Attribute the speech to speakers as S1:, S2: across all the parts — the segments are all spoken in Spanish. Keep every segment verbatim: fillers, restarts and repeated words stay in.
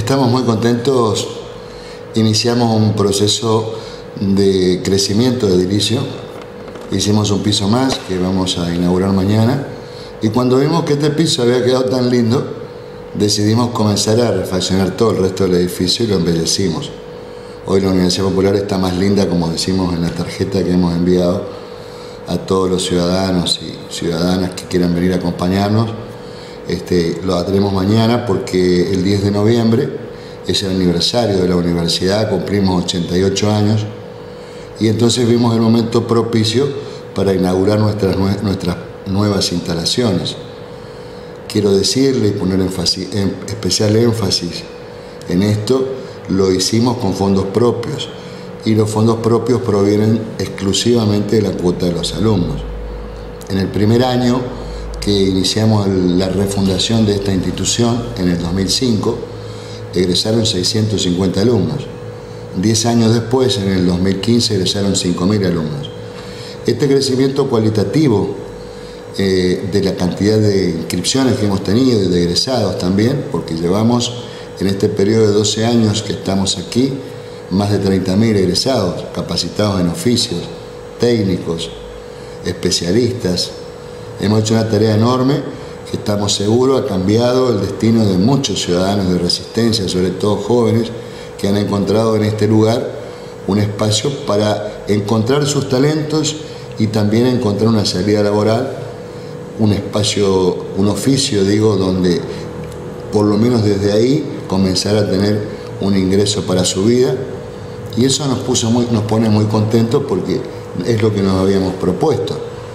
S1: Estamos muy contentos. Iniciamos un proceso de crecimiento de edilicio. Hicimos un piso más que vamos a inaugurar mañana. Y cuando vimos que este piso había quedado tan lindo, decidimos comenzar a refaccionar todo el resto del edificio y lo embellecimos. Hoy la Universidad Popular está más linda, como decimos en la tarjeta que hemos enviado a todos los ciudadanos y ciudadanas que quieran venir a acompañarnos. Este, lo haremos mañana porque el diez de noviembre es el aniversario de la universidad, cumplimos ochenta y ocho años y entonces vimos el momento propicio para inaugurar nuestras, nuestras nuevas instalaciones. Quiero decirle y poner énfasis, especial énfasis en esto, lo hicimos con fondos propios y los fondos propios provienen exclusivamente de la cuota de los alumnos. En el primer año que iniciamos la refundación de esta institución, en el dos mil cinco, egresaron seiscientos cincuenta alumnos. Diez años después, en el dos mil quince, egresaron cinco mil alumnos. Este crecimiento cualitativo eh, de la cantidad de inscripciones que hemos tenido y de egresados también, porque llevamos en este periodo de doce años que estamos aquí, más de treinta mil egresados, capacitados en oficios, técnicos, especialistas. Hemos hecho una tarea enorme que estamos seguros ha cambiado el destino de muchos ciudadanos de Resistencia, sobre todo jóvenes, que han encontrado en este lugar un espacio para encontrar sus talentos y también encontrar una salida laboral, un espacio, un oficio, digo, donde por lo menos desde ahí comenzar a tener un ingreso para su vida. Y eso nos, puso muy, nos pone muy contentos porque es lo que nos habíamos propuesto.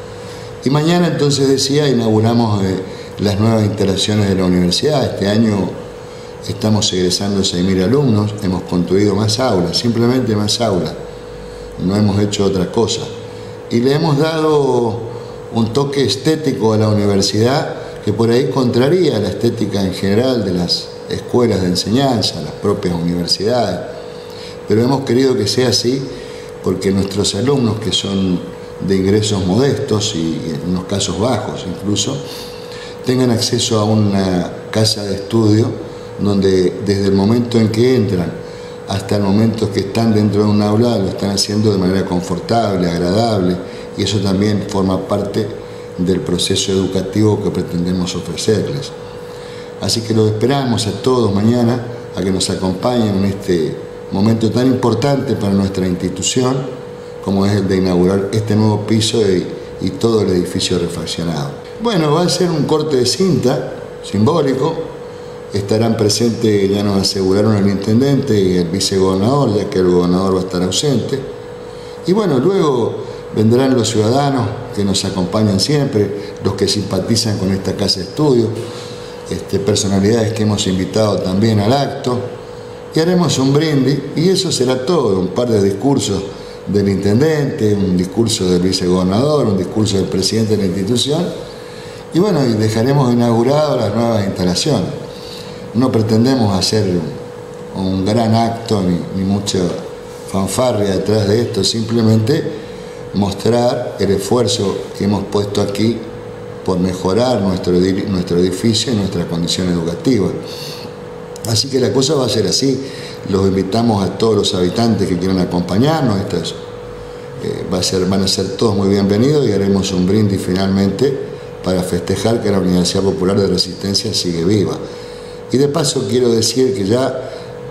S1: Y mañana, entonces decía, inauguramos eh, las nuevas instalaciones de la universidad. Este año estamos egresando seis mil alumnos, hemos construido más aulas, simplemente más aulas. No hemos hecho otra cosa. Y le hemos dado un toque estético a la universidad que por ahí contraría la estética en general de las escuelas de enseñanza, las propias universidades. Pero hemos querido que sea así porque nuestros alumnos, que son de ingresos modestos y en unos casos bajos incluso, tengan acceso a una casa de estudio donde desde el momento en que entran hasta el momento que están dentro de un aula lo están haciendo de manera confortable, agradable, y eso también forma parte del proceso educativo que pretendemos ofrecerles. Así que los esperamos a todos mañana a que nos acompañen en este momento tan importante para nuestra institución, como es el de inaugurar este nuevo piso y, y todo el edificio refaccionado. Bueno, va a ser un corte de cinta simbólico. Estarán presentes, ya nos aseguraron, el intendente y el vicegobernador, ya que el gobernador va a estar ausente. Y bueno, luego vendrán los ciudadanos que nos acompañan siempre, los que simpatizan con esta casa de estudio, este, personalidades que hemos invitado también al acto, y haremos un brindis, y eso será todo, un par de discursos del intendente, un discurso del vicegobernador, un discurso del presidente de la institución, y bueno, y dejaremos inauguradas las nuevas instalaciones. No pretendemos hacer un, un gran acto ni, ni mucha fanfarria detrás de esto, simplemente mostrar el esfuerzo que hemos puesto aquí por mejorar nuestro, nuestro edificio y nuestra condición educativa. Así que la cosa va a ser así. Los invitamos a todos los habitantes que quieran acompañarnos. Estas, eh, va a ser, van a ser todos muy bienvenidos y haremos un brindis finalmente para festejar que la Universidad Popular de Resistencia sigue viva. Y de paso quiero decir que ya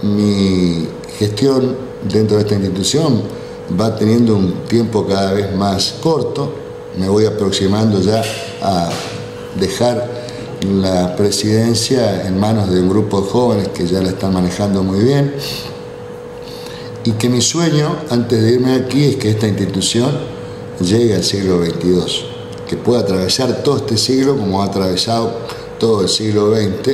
S1: mi gestión dentro de esta institución va teniendo un tiempo cada vez más corto. Me voy aproximando ya a dejar la presidencia en manos de un grupo de jóvenes que ya la están manejando muy bien, y que mi sueño antes de irme aquí es que esta institución llegue al siglo veintidós, que pueda atravesar todo este siglo como ha atravesado todo el siglo veinte,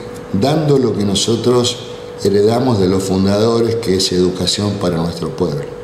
S1: dando lo que nosotros heredamos de los fundadores, que es educación para nuestro pueblo.